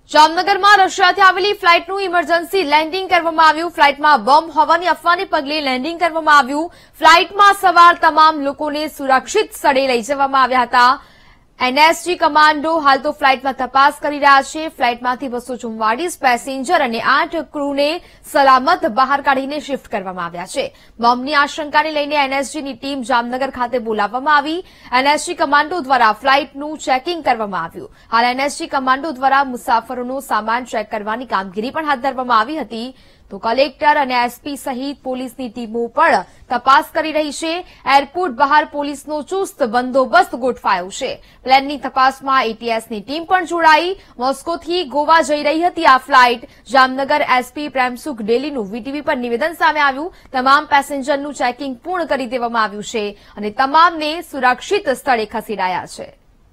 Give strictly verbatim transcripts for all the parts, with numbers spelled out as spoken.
જામનગરમાં રશિયાથી આવેલી ફ્લાઇટનું emergency landing કરવામાં આવ્યું। ફ્લાઇટમાં બોમ્બ હોવાની અફવાને પગલે લેન્ડિંગ કરવામાં આવ્યું। ફ્લાઇટમાં સવાર તમામ લોકોને સુરક્ષિત સ્થળે લઈ જવામાં આવ્યા હતા। એનએસજી કમાન્ડો હાલ તો ફ્લાઇટમાં તપાસ કરી રહ્યા છે। ફ્લાઇટમાંથી બસો ચુમ્વાળીસ પેસેન્જર અને આઠ ક્રૂને સલામત બહાર કાઢીને શિફ્ટ કરવામાં આવ્યા છે। બોમ્બની આશંકાને લઈને એનએસજીની ટીમ જામનગર ખાતે બોલાવવામાં આવી। એનએસજી કમાન્ડો દ્વારા ફ્લાઇટનું ચેકિંગ કરવામાં આવ્યું। હાલ એનએસજી કમાન્ડો દ્વારા મુસાફરોનો સામાન ચેક કરવાની કામગીરી પણ હાથ ધરવામાં આવી હતી। તો કલેક્ટર અને એસપી સહિત પોલીસની ટીમો પણ તપાસ કરી રહી છે। એરપોર્ટ બહાર પોલીસનો ચુસ્ત બંદોબસ્ત ગોઠવાયો છે। પ્લેનની તપાસમાં એટીએસની ટીમ પણ જોડાઈ। મોસ્કોથી ગોવા જઈ રહી હતી આ ફ્લાઇટ। જામનગર એસપી પ્રેમસુખ ડેલીનું વીટીવી પર નિવેદન સામે આવ્યું। તમામ પેસેન્જરનું ચેકિંગ પૂર્ણ કરી દેવામાં આવ્યું છે અને તમામને સુરક્ષિત સ્થળે ખસેડાયા છે।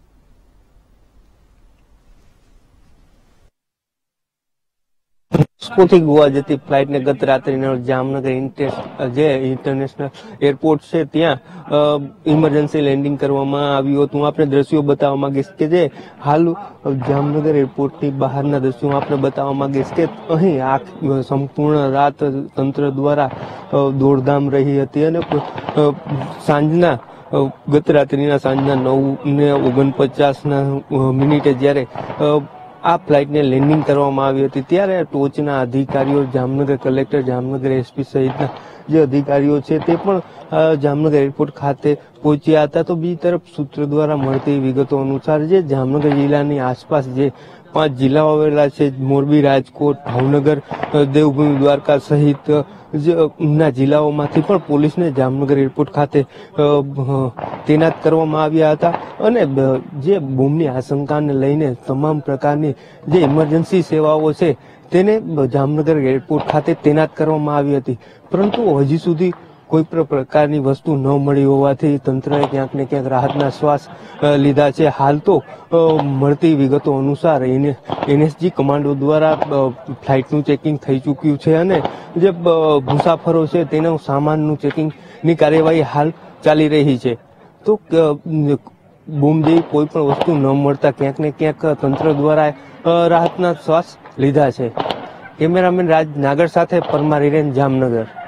મોસ્કોથી ગોવા જતી ફ્લાઇટને ગત રાત્રે જામનગર જે ઇન્ટરનેશનલ એરપોર્ટ છે ત્યાં ઇમરજન્સી લેન્ડિંગ કરવામાં આવ્યું હતું। આપણે દ્રશ્યો બતાવવા માંગીશ કે જે હાલ જામનગર એરપોર્ટની બહારના દ્રશ્યો આપણે બતાવવા માંગીશ કે અહીં આ સંપૂર્ણ રાત તંત્ર દ્વારા દોડધામ રહી હતી અને સાંજના ગત રાત્રિના સાંજના નવ ને ઓગણપચાસના મિનિટે જ્યારે આ ફ્લાઇટને લેન્ડિંગ કરવામાં આવી હતી ત્યારે ટોચના અધિકારીઓ જામનગર કલેક્ટર જામનગર એસપી સહિતના જે અધિકારીઓ છે તે પણ જામનગર એરપોર્ટ ખાતે પહોંચ્યા હતા। તો બીજી તરફ સૂત્રો દ્વારા મળતી વિગતો અનુસાર જે જામનગર જિલ્લાની આસપાસ જે પાંચ જિલ્લાઓ આવેલા છે મોરબી, રાજકોટ, ભાવનગર, દેવભૂમિ, દ્વારકા સહિત ના જિલ્લાઓમાંથી પણ પોલીસને જામનગર એરપોર્ટ ખાતે તૈનાત કરવામાં આવ્યા હતા અને જે બોમ્બની આશંકાને લઈને તમામ પ્રકારની જે ઇમરજન્સી સેવાઓ છે તેને જામનગર એરપોર્ટ ખાતે તૈનાત કરવામાં આવી હતી। પરંતુ હજી સુધી કોઈ પણ પ્રકારની વસ્તુ ન મળી હોવાથી તંત્રએ ક્યાંક ને ક્યાંક રાહતના શ્વાસ લીધા છે। હાલ તો મળતી વિગતો અનુસાર એનએસજી કમાન્ડો દ્વારા ફ્લાઇટનું ચેકિંગ થઈ ચૂક્યું છે અને જે મુસાફરો છે તેના સામાનનું ચેકિંગની કાર્યવાહી હાલ ચાલી રહી છે। તો બોમ્બ જેવી કોઈ પણ વસ્તુ ન મળતા ક્યાંક ને ક્યાંક તંત્ર દ્વારા રાહતના શ્વાસ લીધા છે। કેમેરામેન રાજ નાગર સાથે પરમાર હિરેન, જામનગર।